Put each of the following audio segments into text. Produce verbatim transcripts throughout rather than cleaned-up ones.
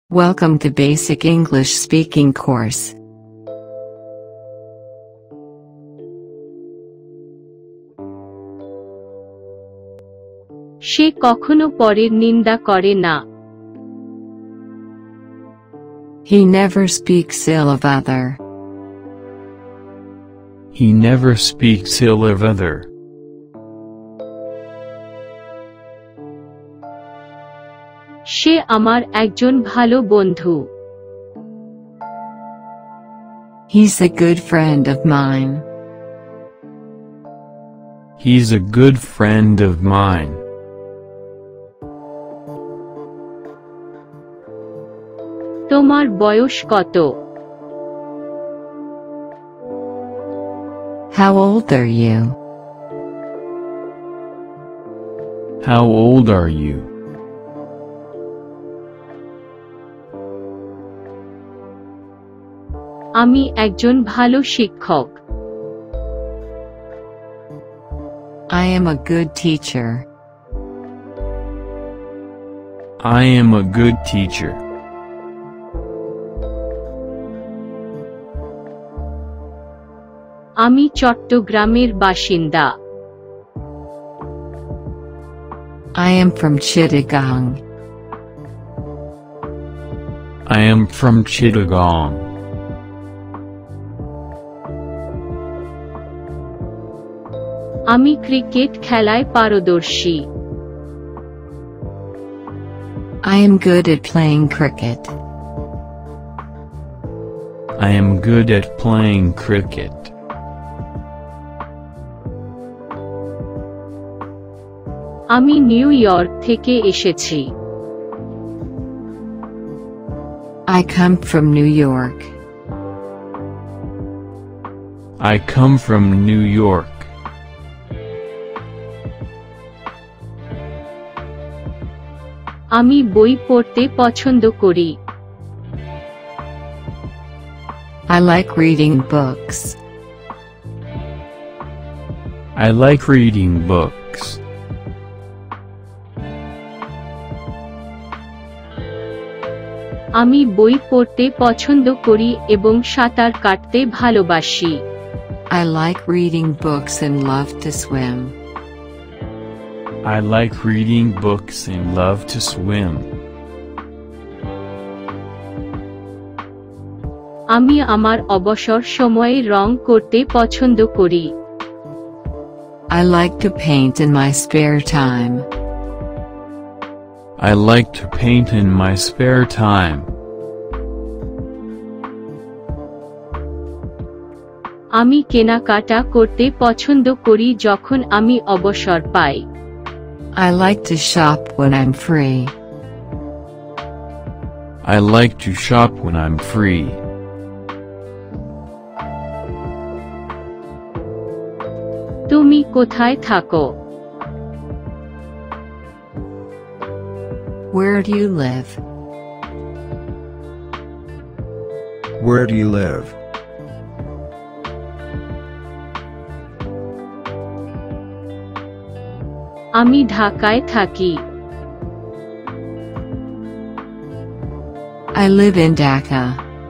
Welcome to Basic English Speaking Course. সে কখনো পরের নিন্দা করে না। He never speaks ill of other. He never speaks ill of other. সে আমার একজন ভালো বন্ধু। He's a good friend of mine. He's a good friend of mine. তোমার বয়স কত? How old are you? How old are you? আমি একজন ভালো শিক্ষক। I am a good teacher. I am a good teacher. আমি চট্টগ্রামের বাসিন্দা। I am from Chittagong. I am from Chittagong. আমি ক্রিকেট খেলায় পারদর্শী। I am good at playing cricket. I am good at playing cricket. আমি New York এসেছি। I come from New York. I come from New York. আমি বই পড়তে পছন্দ করি। I like reading books. I like reading books. আমি বই পড়তে পছন্দ করি এবং সাঁতার কাটতে ভালোবাসি। I like reading books and love to swim. I like reading books and love to swim. আমি আমার অবসর সময়ে রং করতে পছন্দ করি। I like to paint in my spare time. I like to paint in my spare time. আমি কেনাকাটা করতে পছন্দ করি যখন আমি অবসর পাই। I like to shop when I'm free. I like to shop when I'm free. তুমি কোথায় থাকো? Where do you live? Where do you live? আমি ঢাকায় থাকি। I live in Dhaka.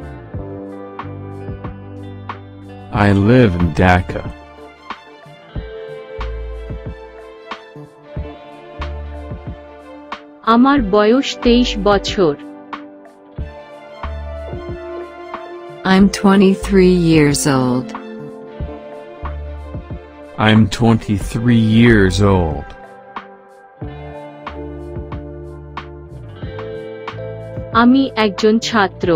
I live in Dhaka. আমার বয়স তেইশ বছর। I'm twenty-three years old. I'm twenty-three years old. আমি একজন ছাত্র।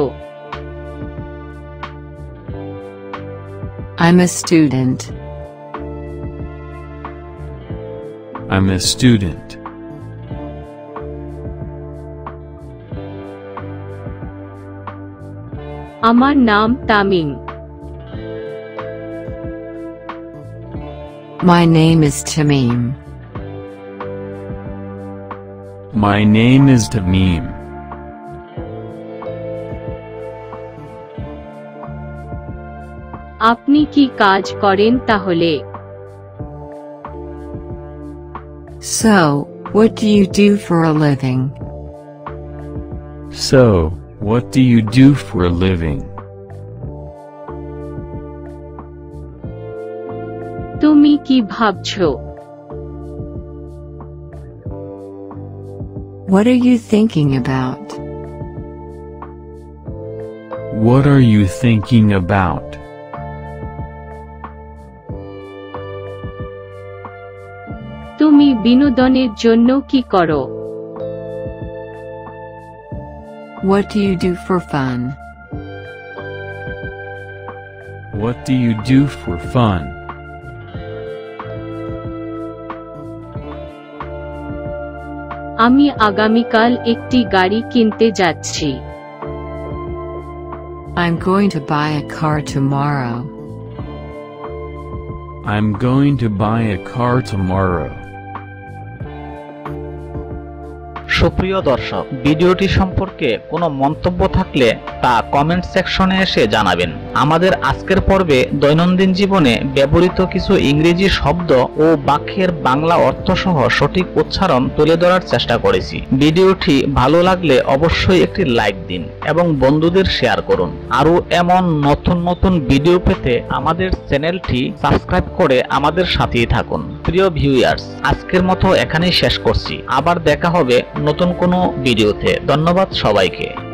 I'm a student. I'm a student. আমার নাম Tamim. My name is Tamim. My name is Tamim. আপনি কি কাজ করেন তাহলে? So, what do you do for a living? So, What do you do for a living? তুমি কি ভাবছো? What are you thinking about? What are you thinking about? তুমি বিনোদনের জন্য কি করো? What do you do for fun? What do you do for fun? আমি আগামীকাল একটি গাড়ি কিনতে যাচ্ছি। I'm going to buy a car tomorrow. I'm going to buy a car tomorrow. সুপ্রিয় দর্শক, ভিডিওটি সম্পর্কে কোনো মন্তব্য থাকলে তা কমেন্ট সেকশনে এসে জানাবেন। আমাদের আজকের পর্বে দৈনন্দিন জীবনে ব্যবহৃত কিছু ইংরেজি শব্দ ও বাক্যের বাংলা অর্থসহ সঠিক উচ্চারণ তুলে ধরার চেষ্টা করেছি। ভিডিওটি ভালো লাগলে অবশ্যই একটি লাইক দিন এবং বন্ধুদের শেয়ার করুন। আরও এমন নতুন নতুন ভিডিও পেতে আমাদের চ্যানেলটি সাবস্ক্রাইব করে আমাদের সাথেই থাকুন। প্রিয় ভিউয়ার্স, আজকের মতো এখানেই শেষ করছি। আবার দেখা হবে নতুন কোনো ভিডিওতে। ধন্যবাদ সবাইকে।